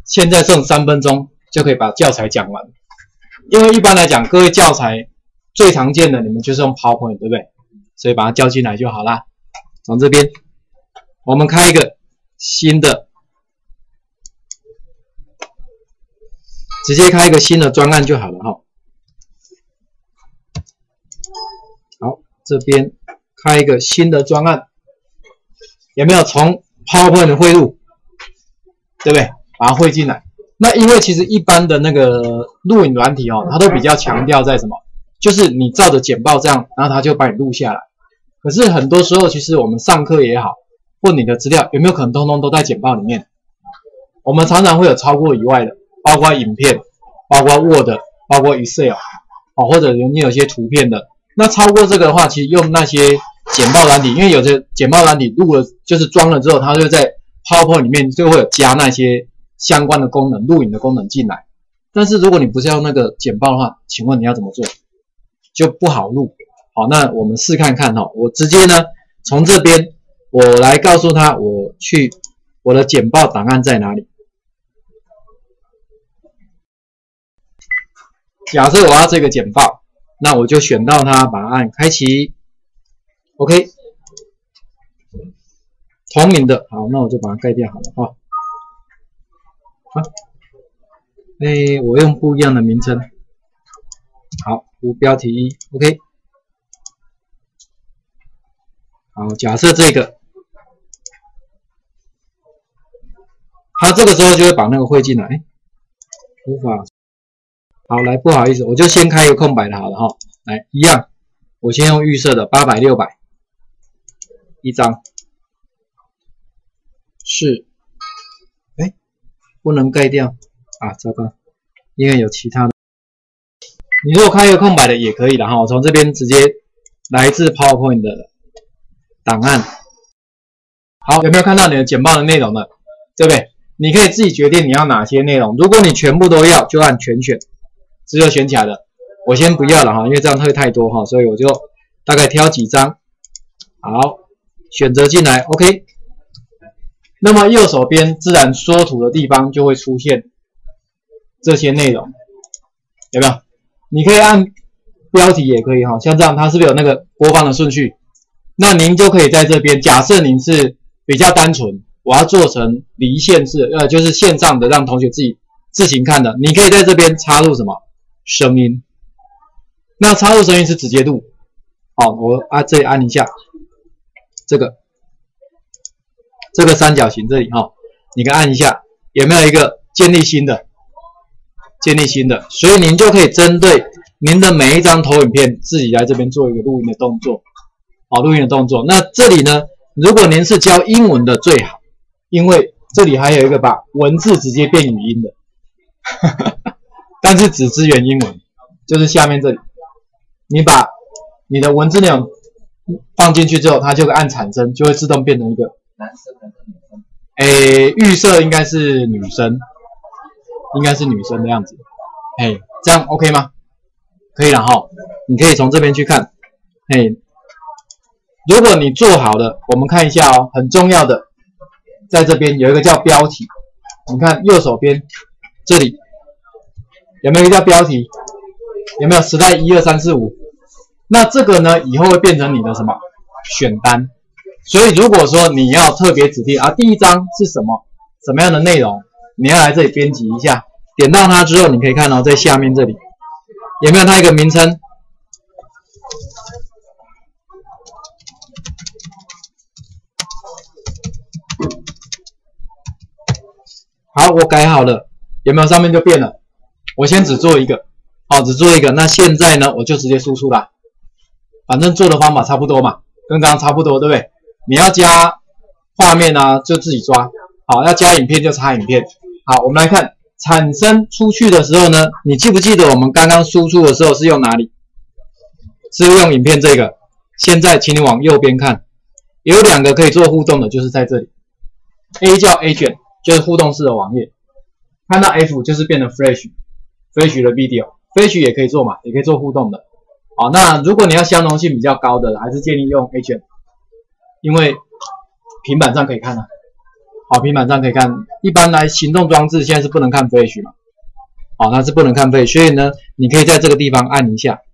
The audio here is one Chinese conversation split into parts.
现在剩3分钟就可以把教材讲完。因为一般来讲，各位教材最常见的你们就是用 PowerPoint， 对不对？所以把它叫进来就好啦。从这边我们开一个新的，直接开一个新的专案就好了哈。好，这边开一个新的专案，有没有从 PowerPoint 汇入？对不对？把它汇进来。那因为其实一般的那个录影软体它都比较强调在什么？就是你照着简报这样，然后它就把你录下来。可是很多时候，其实我们上课也好，或你的资料有没有可能通通都在简报里面？我们常常会有超过以外的，包括影片，包括 Word， 包括 Excel， 或者你有些图片的。那超过这个的话，其实用那些简报软体，因为有些简报软体录了就是装了之后，它就在 PowerPoint 里面就会有加那些相关的功能、录影的功能进来。但是如果你不是要那个简报的话，请问你要怎么做？就不好录。好，那我们试看看我直接呢从这边我来告诉他我的简报档案在哪里。假设我要这个简报，那我就选到它，把它按开启 OK。 同名的，好，那我就把它盖掉好了我用不一样的名称。好，无标题1 OK。 好，假设这个它这个时候就会把那个汇进来，无法。好，来，不好意思，我就先开一个空白的好了来，一样，我先用预设的800、600一张。是，不能盖掉糟糕，因为有其他的。你如果开一个空白的也可以的我从这边直接来自 PowerPoint 的档案。好，有没有看到你的简报的内容呢？对不对？你可以自己决定你要哪些内容。如果你全部都要，就按全选，只有选起来的。我先不要了因为这样会太多所以我就大概挑几张。好，选择进来 OK。那么右手边自然缩图的地方就会出现这些内容，有没有？你可以按标题也可以像这样，它是不是有那个播放的顺序？那您就可以在这边，假设您是比较单纯，我要做成离线式，就是线上的，让同学自己自行看的，你可以在这边插入什么声音？那插入声音是直接录，我这里按一下这个三角形这里你可以按一下，有没有一个建立新的？所以您就可以针对您的每一张投影片自己来这边做一个录音的动作。那这里呢，如果您是教英文的最好，因为这里还有一个把文字直接变语音的，但是只支援英文，就是下面这里，你把你的文字内容放进去之后，它就会按产生，就会自动变成一个男生还是女生？ 预设应该是女生，的样子。这样 OK 吗？可以了你可以从这边去看。如果你做好了，我们看一下很重要的，在这边有一个叫标题，你看右手边这里有没有一个叫标题？有没有时代1、2、3、4、5？那这个呢，以后会变成你的什么选单？所以如果说你要特别指定第一章是什么样的内容，你要来这里编辑一下，点到它之后，你可以看到在下面这里有没有它一个名称？好，我改好了，有没有上面就变了？我先只做一个，那现在呢，我就直接输出啦。反正做的方法差不多嘛，跟刚刚差不多，对不对？你要加画面就自己抓。好，要加影片就插影片。好，我们来看产生出去的时候呢，你记不记得我们刚刚输出的时候是用哪里？是用影片这个。现在请你往右边看，有2个可以做互动的，就是在这里。A 叫 A 卷，就是互动式的网页。看到 F 就是变成 Flash 的 video，Flash 也可以做嘛，也可以做互动的。好，那如果你要相容性比较高的，还是建议用 A 卷，因为平板上可以看好，平板上可以看。一般来行动装置现在是不能看 Flash 嘛，好，它是不能看 Flash， 所以呢，你可以在这个地方按一下，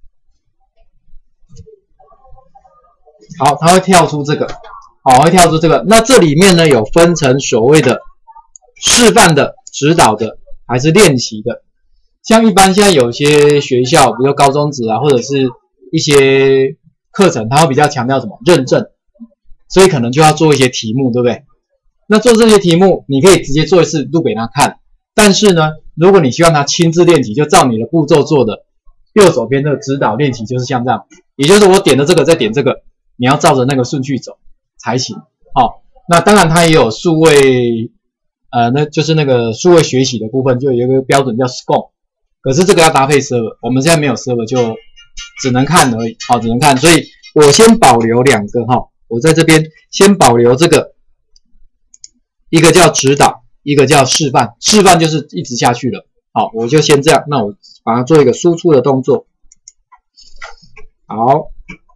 好，它会跳出这个，好，会跳出这个。那这里面呢有分成所谓的示范的、指导的，还是练习的。像一般现在有些学校，比如高中职啊，或者是一些课程，它会比较强调什么认证，所以可能就要做一些题目，对不对？那做这些题目，你可以直接做一次录给他看。但是呢，如果你希望他亲自练习，就照你的步骤做的，右手边的指导练习就是像这样，也就是我点了这个再点这个，你要照着那个顺序走才行。好，那当然它也有数位，那就是那个数位学习的部分，就有一个标准叫 SCORM， 可是这个要搭配 server， 我们现在没有 server， 就只能看而已。好，只能看，所以我先保留两个哈，我在这边先保留这个。一个叫指导，一个叫示范。示范就是一直下去了。好，我就先这样。那我把它做一个输出的动作。好，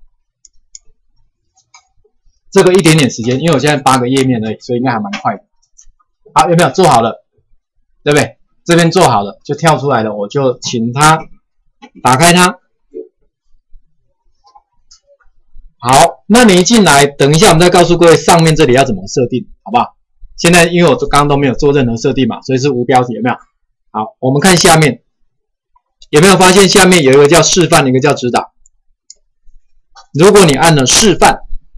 这个一点点时间，因为我现在8个页面而已，所以应该还蛮快的。好，有没有做好了？对不对？这边做好了就跳出来了，我就请他打开它。好，那你一进来，等一下我们再告诉各位上面这里要怎么设定，好不好？现在因为我刚刚都没有做任何设定嘛，所以是无标题，有没有？好，我们看下面，有没有发现下面有一个叫示范，一个叫指导？如果你按了示范，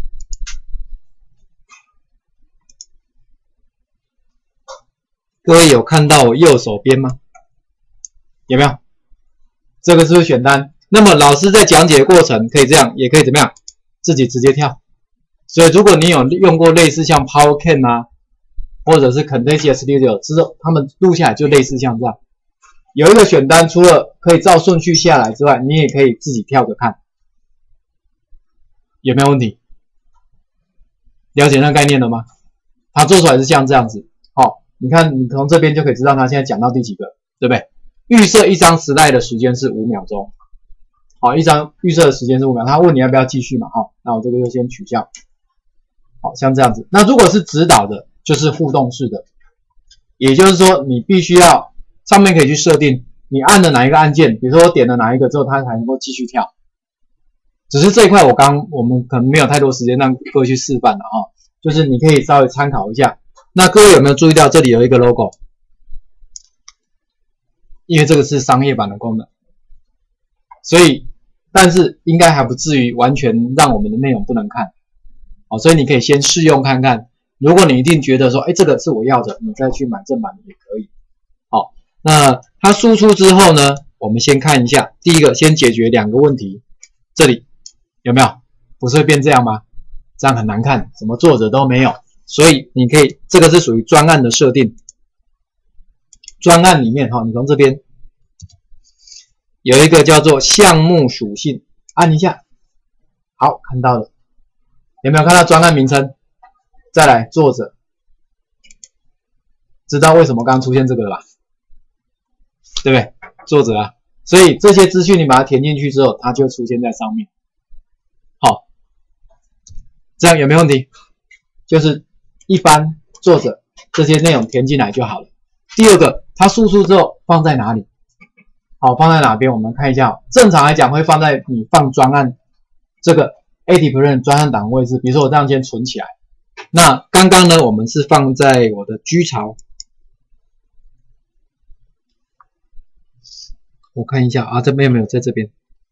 各位有看到我右手边吗？有没有？这个是不是选单？那么老师在讲解的过程可以这样，也可以怎么样？自己直接跳。所以如果你有用过类似像 PowerCam 啊，或者是 Camtasia Studio 之后，他们录下来就类似像这样，有一个选单，除了可以照顺序下来之外，你也可以自己跳着看，有没有问题？了解那个概念了吗？它做出来是像这样子，好，你看你从这边就可以知道它现在讲到第几个，对不对？预设一张slide的时间是5秒钟，好，一张预设的时间是5秒，他问你要不要继续嘛，好，那我这个就先取消，好，像这样子。那如果是指导的，就是互动式的，也就是说你必须要上面可以去设定你按了哪一个按键，比如说我点了哪一个之后它才能够继续跳。只是这一块我们可能没有太多时间让各位去示范了哈，就是你可以稍微参考一下。那各位有没有注意到这里有一个 logo？ 因为这个是商业版的功能，所以但是应该还不至于完全让我们的内容不能看，好，所以你可以先试用看看。如果你一定觉得说，这个是我要的，你再去买正版的也可以。好，那它输出之后呢，我们先看一下，第一个先解决2个问题。这里有没有？不是会变这样吗？这样很难看，什么作者都没有。所以你可以，这个是属于专案的设定。专案里面你从这边有一个叫做项目属性，按一下，好，看到了。有没有看到专案名称？再来，作者，知道为什么刚刚出现这个了吧？对不对？作者啊，所以这些资讯你把它填进去之后，它就出现在上面。好，这样有没有问题？就是一般作者这些内容填进来就好了。第二个，它输出之后放在哪里？好，放在哪边？我们看一下，正常来讲会放在你放专案这个 80% 专案档位置，比如说我这样先存起来。那刚刚呢，我们是放在我的居巢，我看一下啊，这边有没有在这边？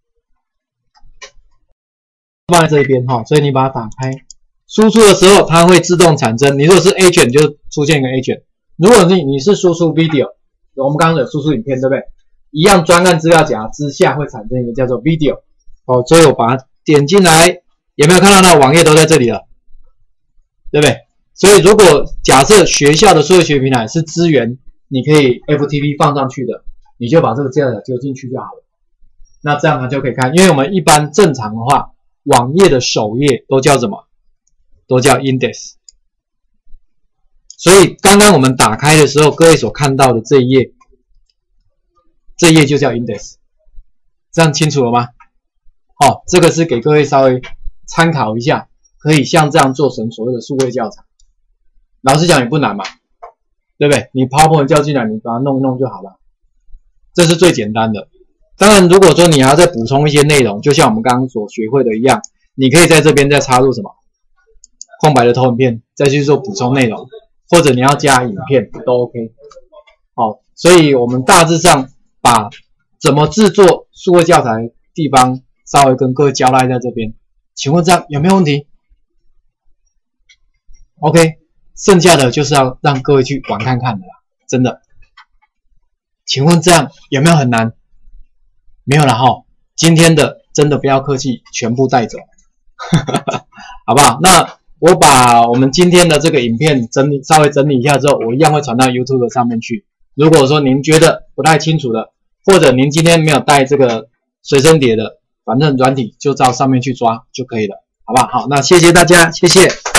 放在这一边所以你把它打开，输出的时候它会自动产生。你如果是 agent 就出现一个 agent， 如果你是输出 video， 我们刚刚有输出影片，对不对？一样专案资料夹之下会产生一个叫做 video， 所以我把它点进来，有没有看到那网页都在这里了？对不对？所以如果假设学校的数学平台是支援你可以 FTP 放上去的，你就把这个资料夹丢进去就好了。那这样它就可以看，因为我们一般正常的话，网页的首页都叫什么？都叫 index。所以刚刚我们打开的时候，各位所看到的这一页，这一页就叫 index。这样清楚了吗？这个是给各位稍微参考一下。可以像这样做成所谓的数位教材。 老实讲也不难嘛，对不对？你 PowerPoint 叫进来，你把它弄一弄就好了，这是最简单的。当然，如果说你还要再补充一些内容，就像我们刚刚所学会的一样，你可以在这边再插入什么空白的投影片，再去做补充内容，或者你要加影片都 OK。好，所以我们大致上把怎么制作数位教材地方稍微跟各位交代在这边，请问这样有没有问题 ？OK， 剩下的就是要让各位去玩看看的啦，真的。请问这样有没有很难？没有了齁，今天的真的不要客气，全部带走，好不好？那我把我们今天的这个影片稍微整理一下之后，我一样会传到 YouTube 上面去。如果说您觉得不太清楚的，或者您今天没有带这个随身碟的，反正软体就照上面去抓就可以了，好不好？好，那谢谢大家，谢谢。